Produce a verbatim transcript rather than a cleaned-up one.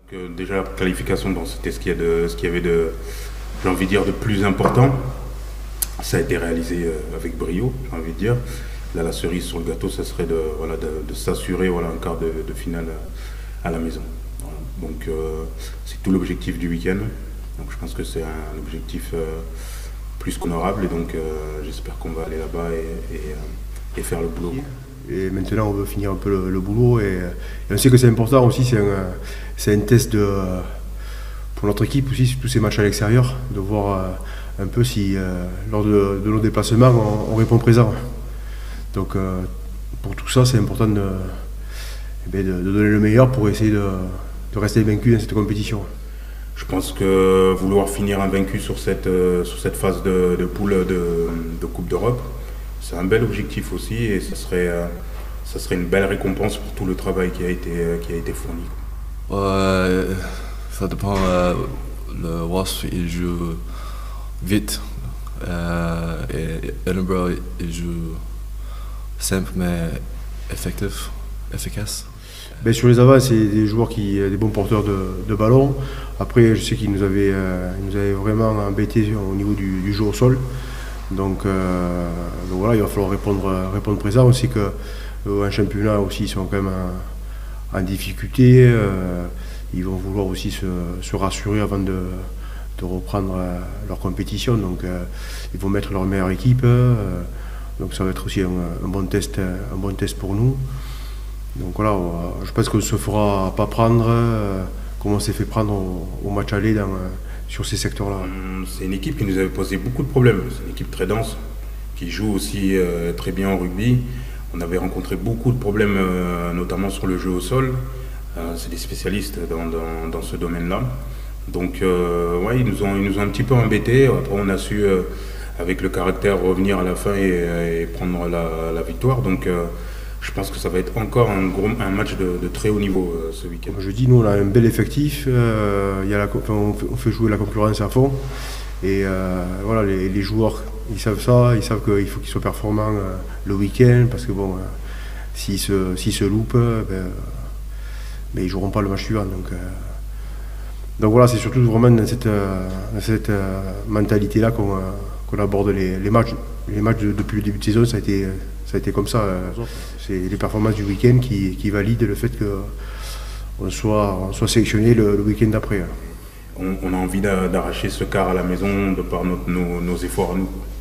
Que déjà la qualification, bon, c'était ce qu'il y, a de, ce qu'il y avait de, j'ai envie de dire, de plus important. Ça a été réalisé euh, avec brio, j'ai envie de dire. Là, la cerise sur le gâteau, ça serait de, voilà, de, de s'assurer voilà, un quart de, de finale à, à la maison. Voilà. Donc euh, c'est tout l'objectif du week-end. Donc je pense que c'est un objectif euh, plus qu'honorable et donc euh, j'espère qu'on va aller là-bas et, et, euh, et faire le boulot. Et maintenant, on veut finir un peu le, le boulot. Et, et on sait que c'est important aussi, c'est un, c'est un test de, pour notre équipe aussi, sur tous ces matchs à l'extérieur, de voir euh, un peu si, euh, lors de, de nos déplacements, on, on répond présent. Donc, euh, pour tout ça, c'est important de, eh bien, de, de donner le meilleur pour essayer de, de rester vaincu dans cette compétition. Je pense que vouloir finir invaincu sur cette, euh, sur cette phase de, de poule de, de Coupe d'Europe, c'est un bel objectif aussi et ça serait, euh, ça serait une belle récompense pour tout le travail qui a été, euh, qui a été fourni. Ouais, ça dépend. Euh, le Wasp, il joue vite. Euh, et Edinburgh, il joue simple mais effectif, efficace. Ben, sur les avants, c'est des joueurs qui, des bons porteurs de, de ballon. Après, je sais qu'ils nous avaient, euh, ils nous avaient vraiment embêtés au niveau du, du jeu au sol. Donc, euh, donc voilà, il va falloir répondre, répondre présent. On sait qu'en euh, championnat aussi, ils sont quand même en, en difficulté. Euh, ils vont vouloir aussi se, se rassurer avant de, de reprendre euh, leur compétition. Donc, euh, ils vont mettre leur meilleure équipe. Euh, donc, ça va être aussi un, un, bon test, un bon test pour nous. Donc voilà, je pense qu'on ne se fera pas prendre euh, comme on s'est fait prendre au, au match aller dans, euh, sur ces secteurs-là. C'est une équipe qui nous avait posé beaucoup de problèmes. C'est une équipe très dense, qui joue aussi euh, très bien au rugby. On avait rencontré beaucoup de problèmes, euh, notamment sur le jeu au sol. Euh, c'est des spécialistes dans, dans, dans ce domaine-là. Donc euh, ouais, ils nous, ont, ils nous ont un petit peu embêtés. Après, on a su, euh, avec le caractère, revenir à la fin et, et prendre la, la victoire. Donc euh, je pense que ça va être encore un, gros, un match de, de très haut niveau euh, ce week-end. Je dis, nous, on a un bel effectif. Euh, il y a la, enfin, on, fait, on fait jouer la concurrence à fond. Et euh, voilà, les, les joueurs, ils savent ça. Ils savent qu'il faut qu'ils soient performants euh, le week-end. Parce que bon, euh, s'ils se, s'ils se loupent, ben, ben, ils ne joueront pas le match suivant. Donc, euh, donc voilà, c'est surtout vraiment dans cette, euh, dans cette euh, mentalité-là qu'on, euh, qu'on aborde les, les matchs. Les matchs de, depuis le début de saison, ça a été, ça a été comme ça. C'est les performances du week-end qui, qui valident le fait qu'on soit, on soit sélectionné le, le week-end d'après. On, on a envie d'arracher ce quart à la maison de par notre, nos, nos efforts à nous.